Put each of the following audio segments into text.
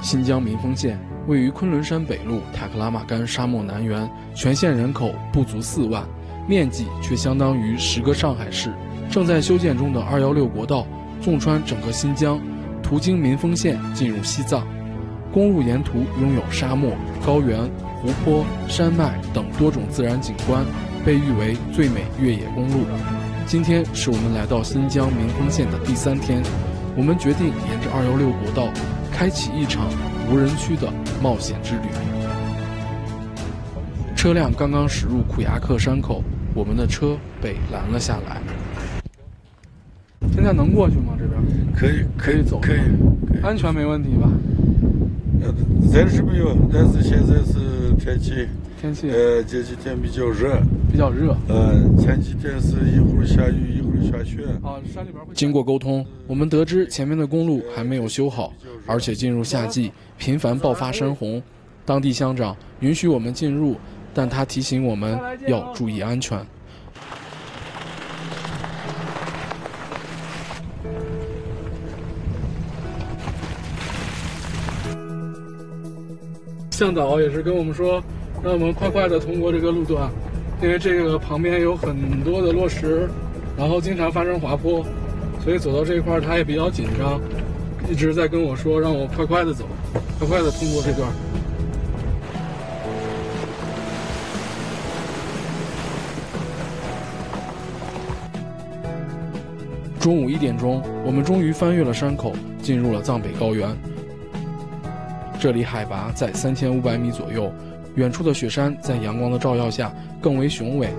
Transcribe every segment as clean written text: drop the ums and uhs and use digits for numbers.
新疆民丰县位于昆仑山北麓塔克拉玛干沙漠南缘，全县人口不足4万，面积却相当于10个上海市。正在修建中的216国道纵穿整个新疆，途经民丰县进入西藏。公路沿途拥有沙漠、高原、湖泊、山脉等多种自然景观，被誉为最美越野公路。今天是我们来到新疆民丰县的第3天，我们决定沿着216国道开启一场无人区的冒险之旅。车辆刚刚驶入库牙克山口，我们的车被拦了下来。现在能过去吗？这边可以走， 可以， 安全没问题吧？ 暂时没有，但是现在是天气这几天比较热，前几天是一会儿下雨一会儿下雪。 山里边经过沟通，我们得知前面的公路还没有修好，而且进入夏季频繁爆发山洪。当地乡长允许我们进入，但他提醒我们要注意安全。向导也是跟我们说，让我们快快的通过这个路段，因为这个旁边有很多的落石，然后经常发生滑坡，所以走到这一块他也比较紧张，一直在跟我说让我快快的走，快快的通过这段。中午1点钟，我们终于翻越了山口，进入了藏北高原。这里海拔在3500米左右，远处的雪山在阳光的照耀下更为雄伟。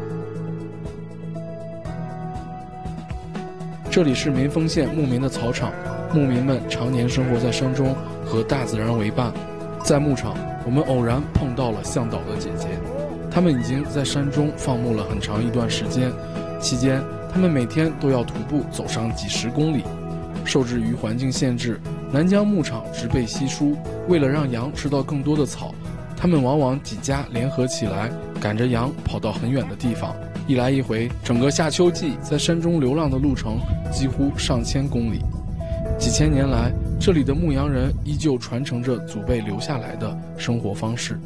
这里是民丰县牧民的草场，牧民们常年生活在山中，和大自然为伴。在牧场，我们偶然碰到了向导的姐姐，她们已经在山中放牧了很长一段时间，期间她们每天都要徒步走上几10公里。受制于环境限制，南疆牧场植被稀疏，为了让羊吃到更多的草，他们往往几家联合起来，赶着羊跑到很远的地方。一来一回，整个夏秋季在山中流浪的路程几乎上千公里。几千年来，这里的牧羊人依旧传承着祖辈留下来的生活方式。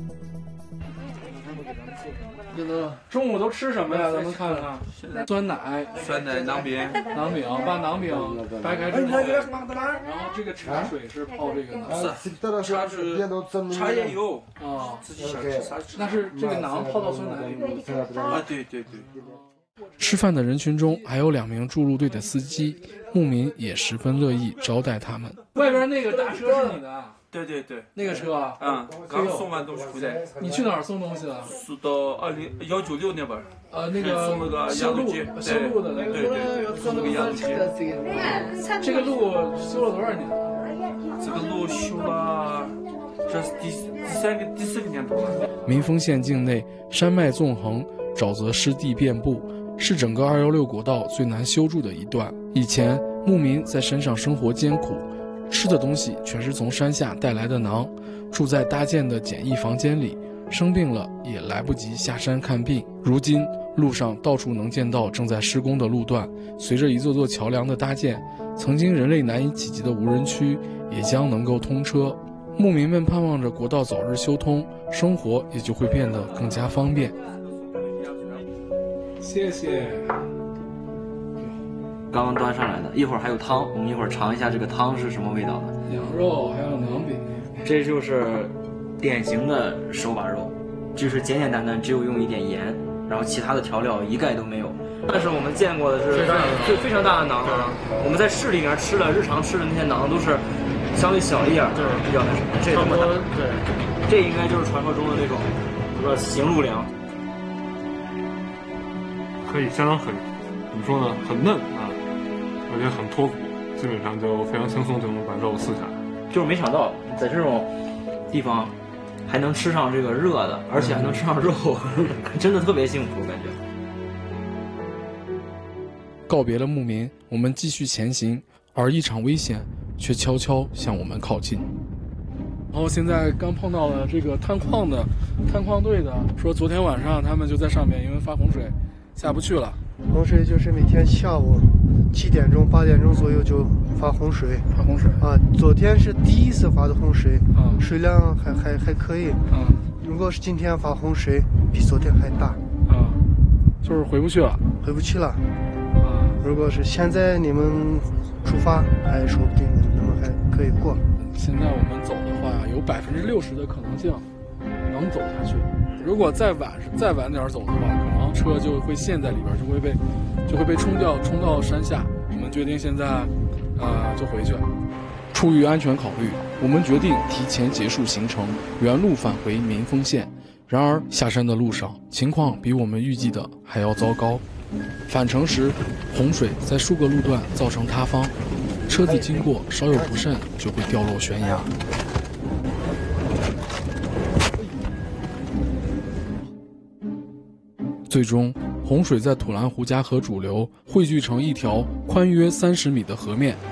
中午都吃什么呀？咱们看看。酸奶、 馕饼， 把馕饼掰开之后，然后这个茶水是泡这个馕， 茶也有啊， 自己想吃啥吃。 那是这个馕泡到酸奶里面。 啊，对。 吃饭的人群中还有2名筑路队的司机，牧民也十分乐意招待他们。外边那个大车是你的？ 对， 那个车啊， 刚送完东西回来。 你去哪儿送东西了？ 送到196那边。 那个送那个压路机， 修路的那个。 对，送那个压路机。 这个路修了多少年了？ 这个路修了，这是第4个年头了。 民丰县境内山脉纵横，沼泽湿地遍布，是整个216国道最难修筑的一段。以前牧民在山上生活艰苦，吃的东西全是从山下带来的馕，住在搭建的简易房间里，生病了也来不及下山看病。如今路上到处能见到正在施工的路段，随着一座座桥梁的搭建，曾经人类难以企及的无人区也将能够通车。牧民们盼望着国道早日修通，生活也就会变得更加方便。谢谢。 刚刚端上来的，一会儿还有汤，我们一会儿尝一下这个汤是什么味道的。 羊肉还有馕饼， 这就是典型的手把肉，就是简简单单，只有用一点盐，然后其他的调料一概都没有。但是我们见过的是非常大的馕啊，我们在市里面日常吃的那些馕都是相对小一点，对，比较那什么，这这么大，对，这应该就是传说中的那种，行路粮。 可以相当怎么说呢，很嫩啊，而且很脱骨，基本上就非常轻松就能把肉撕下来。 就是没想到在这种地方还能吃上这个热的，而且还能吃上肉，真的特别幸福感觉。 告别了牧民，我们继续前行，而一场危险却悄悄向我们靠近。然后现在刚碰到了这个探矿队的，说昨天晚上他们就在上面，因为发洪水， 下不去了。 洪水就是每天下午7点钟、8点钟左右就发洪水。 发洪水啊！昨天是第一次发的洪水，水量还可以。如果是今天发洪水，比昨天还大。 就是回不去了。 回不去了。如果是现在你们出发，还说不定你们还可以过。 现在我们走的话，有60%的可能性能走下去。如果再晚点走的话，可能车就会陷在里边，就会被冲到山下。我们决定现在就回去。出于安全考虑，我们决定提前结束行程，原路返回民丰县。然而下山的路上，情况比我们预计的还要糟糕。返程时，洪水在数个路段造成塌方，车子经过稍有不慎就会掉落悬崖。最终，洪水在土兰胡加河主流汇聚成一条宽约30米的河面。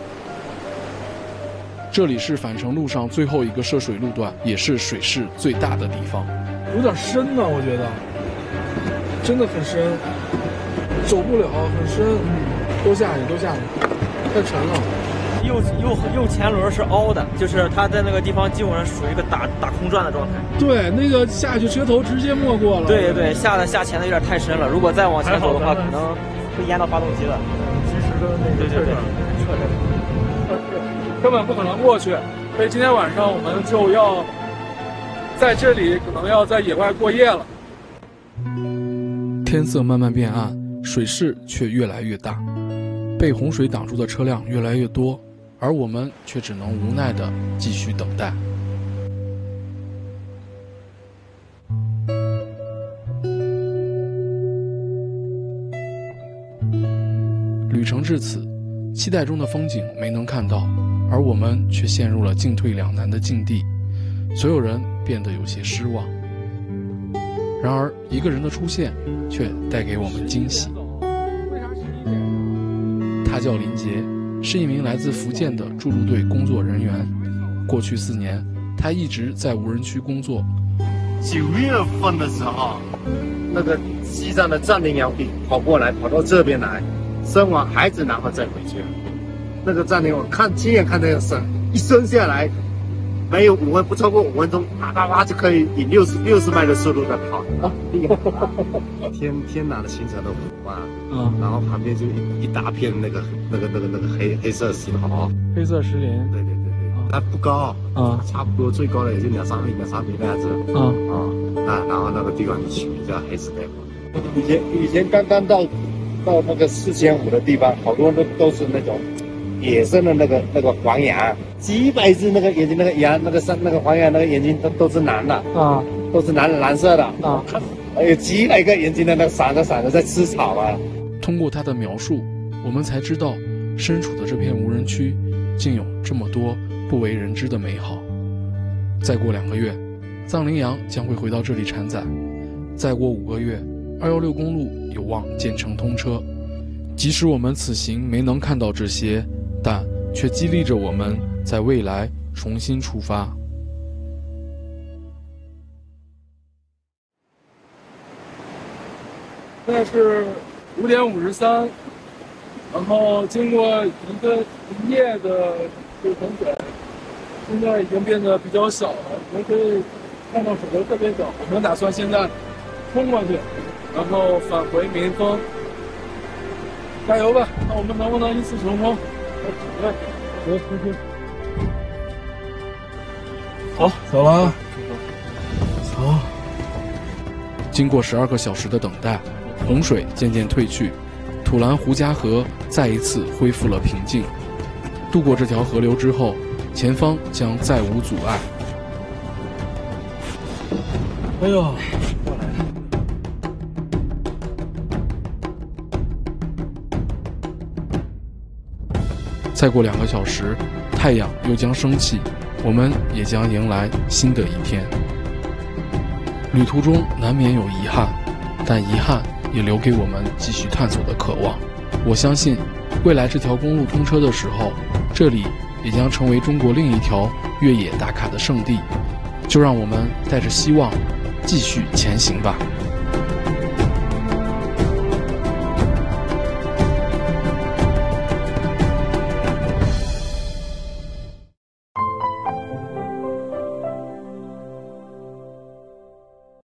这里是返程路上最后一个涉水路段，也是水势最大的地方。有点深呢，我觉得，真的很深，走不了，很深。多下去，太沉了。 右前轮是凹的，就是它在那个地方基本上属于一个打空转的状态。 对，那个下去车头直接没过了。 对，下潜的有点太深了，如果再往前走的话，可能会淹到发动机了。 及时的那个撤根本不可能过去，所以今天晚上我们就要在这里，可能要在野外过夜了。天色慢慢变暗，水势却越来越大，被洪水挡住的车辆越来越多，而我们却只能无奈地继续等待。旅程至此，期待中的风景没能看到，而我们却陷入了进退两难的境地，所有人变得有些失望。然而，一个人的出现却带给我们惊喜。他叫林杰，是一名来自福建的驻陆队工作人员。过去4年，他一直在无人区工作。 9月份的时候，那个西藏的藏羚羊跑过来，跑到这边来，生完孩子然后再回去。那个藏羚我亲眼看那个生，一生下来，没有不超过5分钟，啪就可以以60迈的速度在跑。天南的形成的湖啊，然后旁边就一大片那个黑色石头， 黑色石林。 对，它不高差不多最高的也就2、3米那样子。然后那个地方取名叫黑石碑湖。以前刚刚到那个4500的地方，好多都是那种野生的那个黄羊，几百只那个眼睛那个羊那个黄羊那个眼睛都是蓝的都是蓝色的有几百个眼睛的那个闪着在吃草啊。 通过他的描述，我们才知道身处的这片无人区竟有这么多不为人知的美好。再过2个月，藏羚羊将会回到这里产崽，再过5个月，216公路有望建成通车。即使我们此行没能看到这些，但却激励着我们在未来重新出发。现在是5点53，然后经过一夜的这个洪水，现在已经变得比较小了，我们可以看到水流特别小。我们打算现在冲过去，然后返回民丰。加油吧！看我们能不能一次成功。好，走了啊！走。经过12个小时的等待，洪水渐渐退去，土兰胡加河再一次恢复了平静。渡过这条河流之后，前方将再无阻碍。哎呦，过来了。再过2个小时，太阳又将升起，我们也将迎来新的一天。旅途中难免有遗憾，但遗憾也留给我们继续探索的渴望。我相信，未来这条公路通车的时候，这里也将成为中国另一条越野打卡的圣地。就让我们带着希望，继续前行吧。